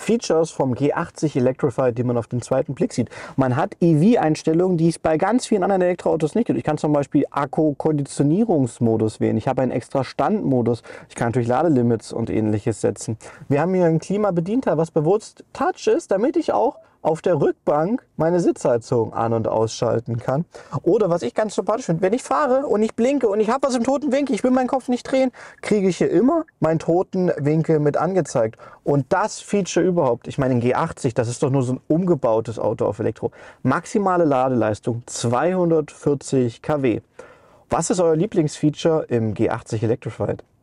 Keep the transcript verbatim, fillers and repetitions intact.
Features vom G achtzig Electrified, die man auf den zweiten Blick sieht. Man hat E V-Einstellungen, die es bei ganz vielen anderen Elektroautos nicht gibt. Ich kann zum Beispiel Akku-Konditionierungsmodus wählen. Ich habe einen extra Standmodus. Ich kann natürlich Ladelimits und ähnliches setzen. Wir haben hier ein Klimabedienter, was bewusst Touch ist, damit ich auch auf der Rückbank meine Sitzheizung an- und ausschalten kann. Oder was ich ganz sympathisch finde, wenn ich fahre und ich blinke und ich habe was im toten Winkel, ich will meinen Kopf nicht drehen, kriege ich hier immer meinen toten Winkel mit angezeigt. Und das Feature überhaupt, ich meine, den G achtzig, das ist doch nur so ein umgebautes Auto auf Elektro. Maximale Ladeleistung zweihundertvierzig Kilowatt. Was ist euer Lieblingsfeature im G achtzig Electrified?